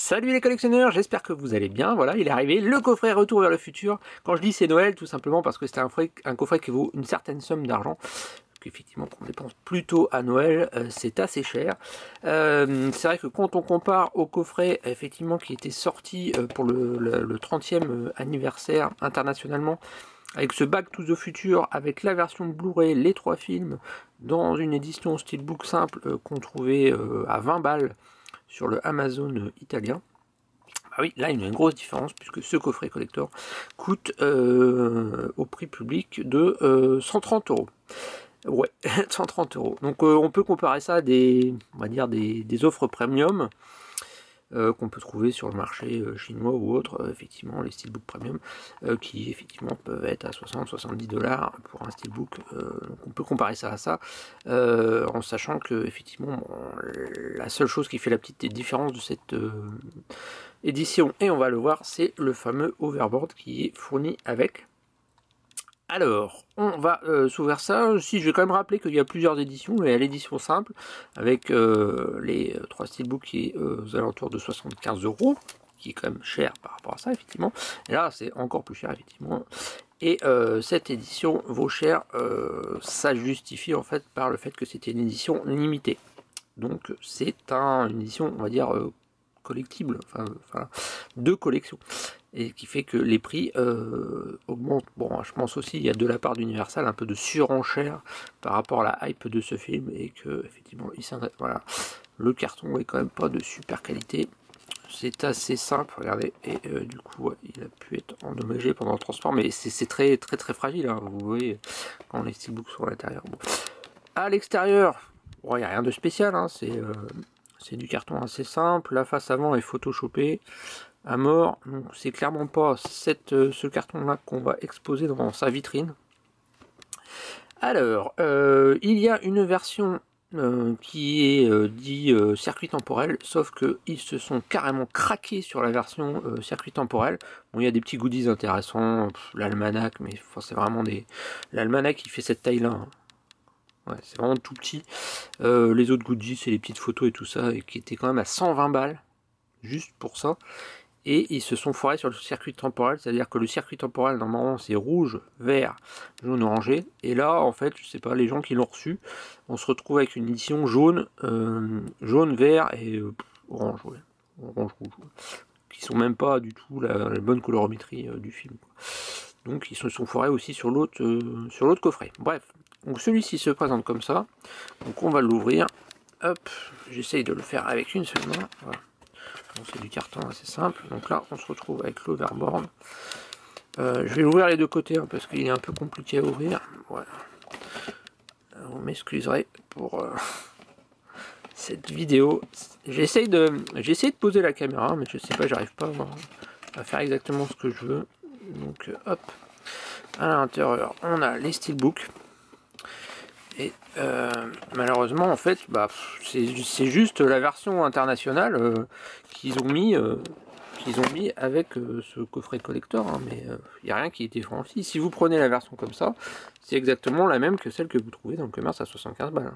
Salut les collectionneurs, j'espère que vous allez bien. Voilà, il est arrivé, le coffret Retour vers le futur. Quand je dis c'est Noël, tout simplement parce que c'est un coffret qui vaut une certaine somme d'argent. Effectivement, qu'on dépense plutôt à Noël, c'est assez cher. C'est vrai que quand on compare au coffret effectivement qui était sorti pour le 30e anniversaire internationalement, avec ce Back to the Future, avec la version Blu-ray, les 3 films, dans une édition steelbook simple qu'on trouvait à 20 balles sur le Amazon italien. Bah oui, là il y a une grosse différence puisque ce coffret collector coûte au prix public de 130 euros. Ouais, 130 euros. Donc on peut comparer ça à on va dire des offres premium qu'on peut trouver sur le marché chinois ou autre, effectivement les steelbook premium qui effectivement peuvent être à 60-70 $ pour un steelbook. Donc on peut comparer ça à ça en sachant que effectivement la seule chose qui fait la petite différence de cette édition, et on va le voir, c'est le fameux overboard qui est fourni avec. Alors, on va s'ouvrir ça. Si je vais quand même rappeler qu'il y a plusieurs éditions, mais il y a l'édition simple avec les 3 steelbooks qui est aux alentours de 75 €, qui est quand même cher par rapport à ça, effectivement. Et là, c'est encore plus cher, effectivement. Et cette édition vaut cher, ça justifie en fait par le fait que c'était une édition limitée. Donc, c'est une édition, on va dire, collectible, enfin, de collection. Et qui fait que les prix augmentent. Bon, je pense aussi il y a de la part d'Universal un peu de surenchère par rapport à la hype de ce film, et que effectivement voilà, le carton est quand même pas de super qualité. C'est assez simple, regardez, et du coup ouais, il a pu être endommagé pendant le transport, mais c'est très fragile, hein, vous voyez quand les steelbooks sont à l'intérieur. Bon. À l'extérieur, il n'y a rien de spécial, hein, c'est du carton assez simple. La face avant est photoshopée à mort, donc c'est clairement pas ce carton là qu'on va exposer dans sa vitrine. Alors il y a une version qui est dit circuit temporel, sauf que ils se sont carrément craqués sur la version circuit temporel. Bon, il y a des petits goodies intéressants, l'almanach, mais c'est vraiment l'almanach qui fait cette taille là, hein. Ouais, c'est vraiment tout petit. Les autres goodies, c'est les petites photos et tout ça, et qui étaient quand même à 120 balles juste pour ça. Et ils se sont foirés sur le circuit temporel, c'est-à-dire que le circuit temporel normalement c'est rouge, vert, jaune, orangé, et là en fait je sais pas, les gens qui l'ont reçu, on se retrouve avec une édition jaune, jaune, vert et orange, ouais. Orange, rouge, ouais. Qui sont même pas du tout la bonne colorimétrie du film, quoi. Donc ils se sont foirés aussi sur l'autre coffret. Bref, donc celui-ci se présente comme ça, donc on va l'ouvrir. Hop, j'essaye de le faire avec une seule main. Voilà. C'est du carton assez simple. Donc là on se retrouve avec l'overboard. Je vais l'ouvrir les deux côtés, hein, parce qu'il est un peu compliqué à ouvrir. Voilà. Vous m'excuserez pour cette vidéo. J'essaye de poser la caméra, mais je sais pas, j'arrive pas à faire exactement ce que je veux. Donc hop, à l'intérieur on a les steelbooks. Et malheureusement en fait c'est juste la version internationale qu'ils ont mis avec ce coffret collector, hein, mais il n'y a rien qui a été franchi. Si vous prenez la version comme ça, c'est exactement la même que celle que vous trouvez dans le commerce à 75 balles.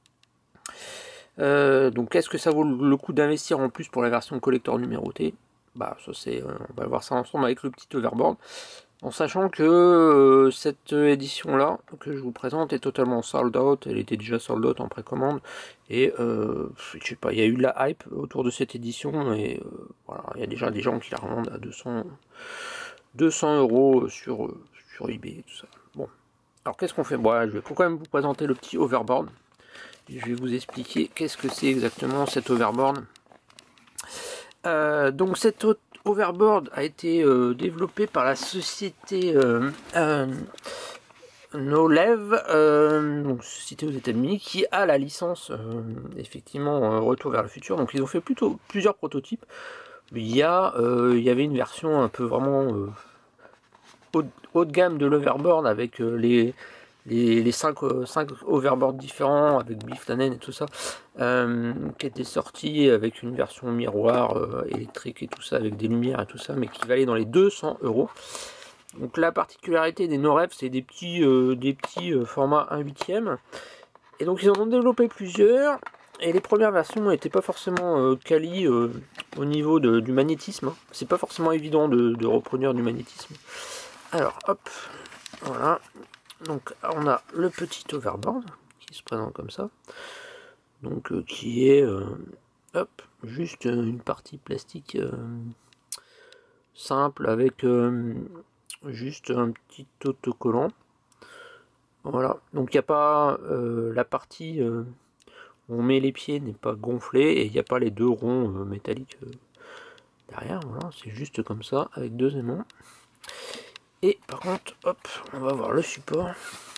Donc est-ce que ça vaut le coup d'investir en plus pour la version collector numérotée? Bah ça c'est, on va voir ça ensemble avec le petit overboard. En sachant que cette édition là que je vous présente est totalement sold out, elle était déjà sold out en précommande, et je sais pas, il y a eu de la hype autour de cette édition, et voilà, il y a déjà des gens qui la revendent à 200 € sur eBay et tout ça. Bon, alors qu'est-ce qu'on fait? Bon, je vais quand même vous présenter le petit overboard, et je vais vous expliquer qu'est-ce que c'est exactement cet overboard. Donc cette overboard a été développé par la société Nolev, donc société aux États-Unis, qui a la licence effectivement Retour vers le futur. Donc ils ont fait plusieurs prototypes. Il y avait une version un peu vraiment haut de gamme de l'overboard avec les 5 overboards différents avec Biff Tannen et tout ça, qui était sorti avec une version miroir électrique et tout ça, avec des lumières et tout ça, mais qui valait dans les 200 €. Donc la particularité des Norev, c'est des petits formats 1/8. Et donc ils en ont développé plusieurs. Et les premières versions n'étaient pas forcément quali au niveau du magnétisme. Hein. C'est pas forcément évident de reproduire du magnétisme. Alors, hop, voilà. Donc, on a le petit overboard qui se présente comme ça. Donc, qui est, hop, juste une partie plastique simple avec juste un petit autocollant. Voilà. Donc, il n'y a pas la partie où on met les pieds n'est pas gonflée et il n'y a pas les deux ronds métalliques derrière. Voilà, c'est juste comme ça avec deux aimants. Et par contre, hop, on va voir le support.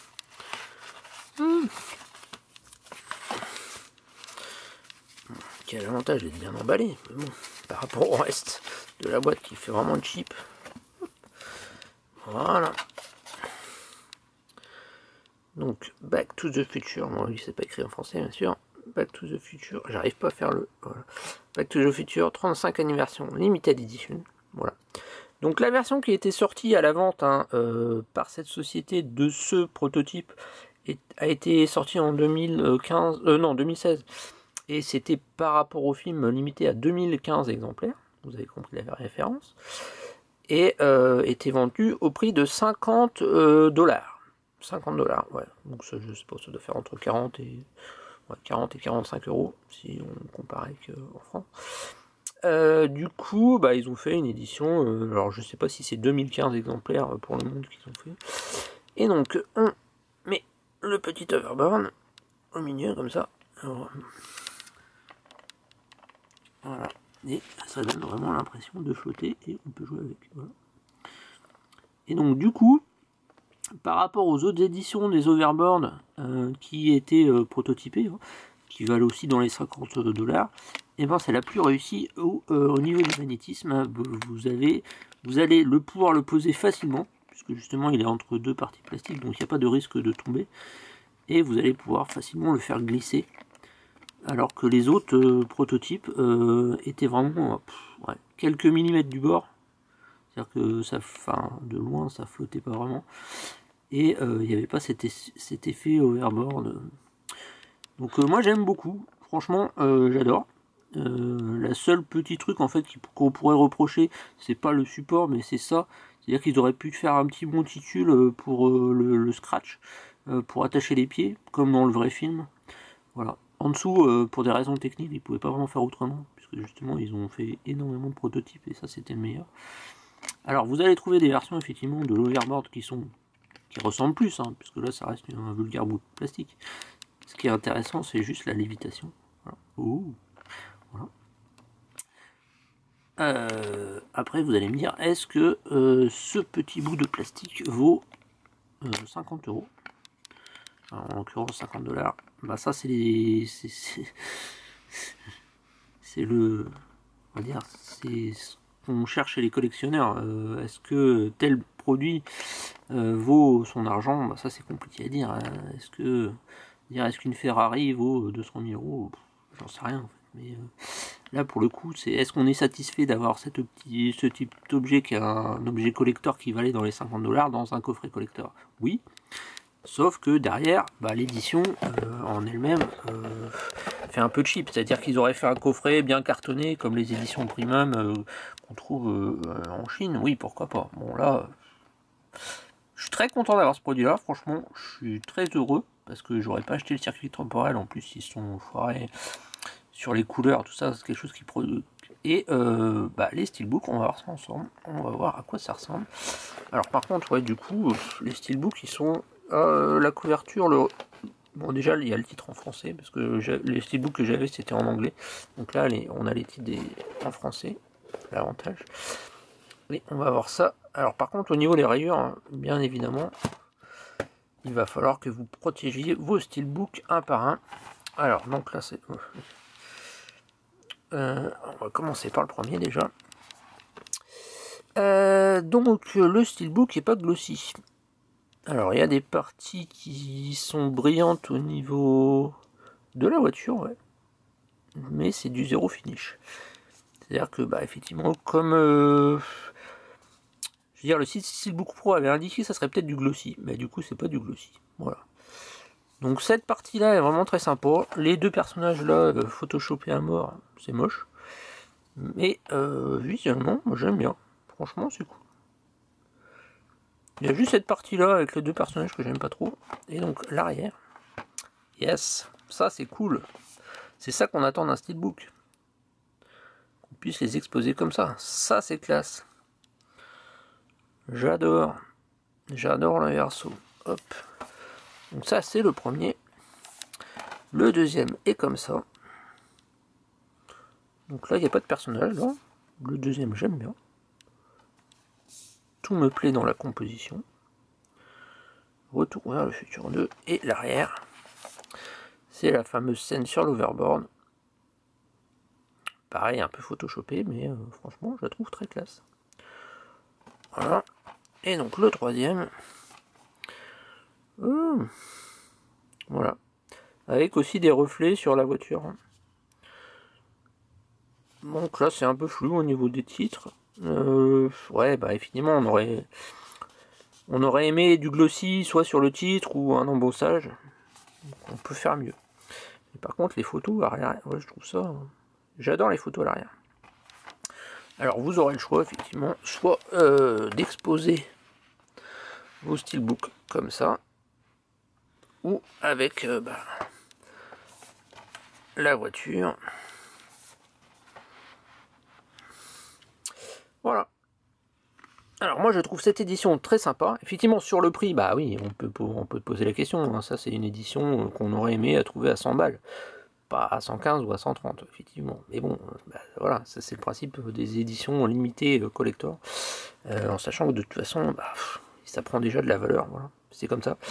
Qui a l'avantage d'être bien emballé, mais bon, par rapport au reste de la boîte qui fait vraiment cheap. Voilà. Donc, Back to the Future. Bon, lui, c'est pas écrit en français, bien sûr. Back to the Future. J'arrive pas à faire le. Voilà. Back to the Future, 35 anniversaire Limited Edition. Voilà. Donc, la version qui était sortie à la vente hein, par cette société de ce prototype a été sortie en 2016. Et c'était par rapport au film limité à 2015 exemplaires. Vous avez compris la référence. Et était vendu au prix de 50 $. 50 $, ouais. Donc ça, je sais pas, ça doit faire entre 40 et 45 € si on compare avec en France. Du coup, bah, ils ont fait une édition, alors je sais pas si c'est 2015 exemplaires pour le monde qu'ils ont fait. Et donc, on met le petit overboard au milieu, comme ça. Alors, voilà. Et ça donne vraiment l'impression de flotter et on peut jouer avec. Voilà. Et donc, du coup, par rapport aux autres éditions des overboards qui étaient prototypées, hein, qui valent aussi dans les 50 $, et ben c'est la plus réussie où, au niveau du magnétisme, vous allez pouvoir le poser facilement, puisque justement il est entre deux parties plastiques, donc il n'y a pas de risque de tomber, et vous allez pouvoir facilement le faire glisser, alors que les autres prototypes étaient vraiment ouais, quelques millimètres du bord, c'est-à-dire que ça, de loin ça flottait pas vraiment. Et il n'y avait pas cet effet overboard. Donc moi j'aime beaucoup, franchement j'adore. La seule petit truc en fait qu'on pourrait reprocher, c'est pas le support mais c'est ça. C'est-à-dire qu'ils auraient pu faire un petit monticule pour le scratch, pour attacher les pieds, comme dans le vrai film. Voilà. En dessous, pour des raisons techniques, ils pouvaient pas vraiment faire autrement, puisque justement ils ont fait énormément de prototypes et ça c'était le meilleur. Alors vous allez trouver des versions effectivement de l'overboard qui ressemblent plus, hein, puisque là ça reste un vulgaire bout de plastique. Ce qui est intéressant, c'est juste la lévitation. Voilà. Ouh. Voilà. Après, vous allez me dire, est-ce que ce petit bout de plastique vaut 50 €? Alors, en l'occurrence, 50 $. Bah ça, c'est le, on va dire, c'est ce qu'on cherche chez les collectionneurs. Est-ce que tel produit vaut son argent? Bah ça, c'est compliqué à dire. Hein. Est-ce qu'une Ferrari vaut 200 000 €? J'en sais rien en fait. Mais là pour le coup, c'est est-ce qu'on est satisfait d'avoir ce type d'objet qui est un objet collector qui valait dans les 50 $ dans un coffret collector? Oui. Sauf que derrière, bah, l'édition en elle-même fait un peu cheap. C'est-à-dire qu'ils auraient fait un coffret bien cartonné comme les éditions premium qu'on trouve en Chine. Oui, pourquoi pas. Bon là, je suis très content d'avoir ce produit-là. Franchement, je suis très heureux parce que j'aurais pas acheté le circuit temporel. En plus, ils sont foirés sur les couleurs, tout ça. C'est quelque chose qui produit. Et bah, les steelbooks, on va voir ça ensemble. On va voir à quoi ça ressemble. Alors par contre, ouais, du coup, les steelbooks, ils sont la couverture. Bon, déjà, il y a le titre en français parce que les steelbooks que j'avais, c'était en anglais. Donc là, on a les titres en français. L'avantage. Et on va voir ça. Alors par contre, au niveau des rayures, hein, bien évidemment, il va falloir que vous protégiez vos steelbooks un par un. Alors, donc là, c'est... on va commencer par le premier déjà. Donc, le steelbook n'est pas glossy. Alors, il y a des parties qui sont brillantes au niveau de la voiture, ouais. Mais c'est du zéro finish. C'est-à-dire que, bah, effectivement, comme... je veux dire, le Steelbook Pro avait indiqué que ça serait peut-être du glossy. Mais du coup, c'est pas du glossy. Voilà. Donc cette partie-là est vraiment très sympa. Les deux personnages là, photoshopés à mort, c'est moche. Mais visuellement, moi j'aime bien. Franchement, c'est cool. Il y a juste cette partie-là avec les deux personnages que j'aime pas trop. Et donc l'arrière. Yes, ça c'est cool. C'est ça qu'on attend d'un steelbook. Qu'on puisse les exposer comme ça. Ça c'est classe. J'adore. J'adore le verso. Hop. Donc ça c'est le premier. Le deuxième est comme ça. Donc là il n'y a pas de personnage là. Le deuxième j'aime bien. Tout me plaît dans la composition. Retour vers le futur 2 et l'arrière. C'est la fameuse scène sur l'overboard. Pareil, un peu photoshopé, mais franchement, je la trouve très classe. Voilà. Et donc le troisième. Voilà. Avec aussi des reflets sur la voiture. Donc là, c'est un peu flou au niveau des titres. Ouais, bah effectivement, on aurait aimé du glossy, soit sur le titre ou un embossage. Donc, on peut faire mieux. Et par contre, les photos arrière, ouais, je trouve ça... J'adore les photos à l'arrière. Alors, vous aurez le choix, effectivement, soit d'exposer vos steelbooks comme ça, ou avec la voiture. Voilà. Alors moi je trouve cette édition très sympa. Effectivement sur le prix, bah oui, on peut poser la question. Hein. Ça c'est une édition qu'on aurait aimé à trouver à 100 balles. Pas à 115 ou à 130, effectivement. Mais bon, voilà, ça c'est le principe des éditions limitées collector. En sachant que de toute façon, ça prend déjà de la valeur. Voilà, c'est comme ça.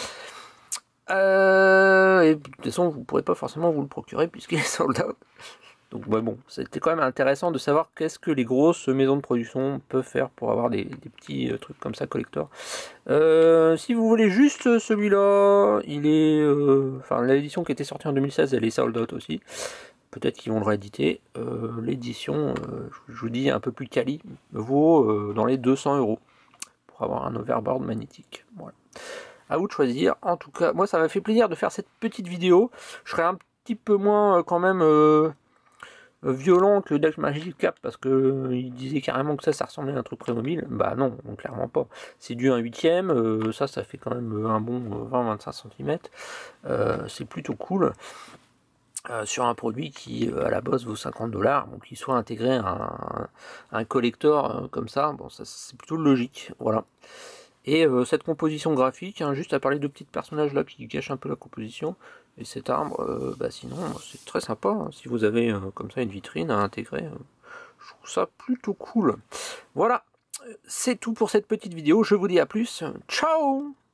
Et de toute façon, vous ne pourrez pas forcément vous le procurer puisqu'il est sold out. Donc bon, c'était quand même intéressant de savoir qu'est-ce que les grosses maisons de production peuvent faire pour avoir des petits trucs comme ça collector. Si vous voulez juste celui-là, il est, enfin l'édition qui était sortie en 2016, elle est sold out aussi. Peut-être qu'ils vont le rééditer. L'édition, je vous dis un peu plus quali, vaut dans les 200 € pour avoir un overboard magnétique. Voilà. À vous de choisir. En tout cas, moi ça m'a fait plaisir de faire cette petite vidéo. Je serai un petit peu moins quand même violent que Dash Magic Cap parce que il disait carrément que ça ressemblait à un truc Playmobil. Bah non, clairement pas. C'est du 1/8, ça fait quand même un bon 20-25 cm. C'est plutôt cool. Sur un produit qui à la base vaut 50 $, donc qu'il soit intégré à un collector comme ça, bon ça c'est plutôt logique, voilà. Et cette composition graphique, hein, juste à parler de petits personnages là qui cachent un peu la composition, et cet arbre, sinon c'est très sympa, hein, si vous avez comme ça une vitrine à intégrer, je trouve ça plutôt cool. Voilà, c'est tout pour cette petite vidéo, je vous dis à plus, ciao!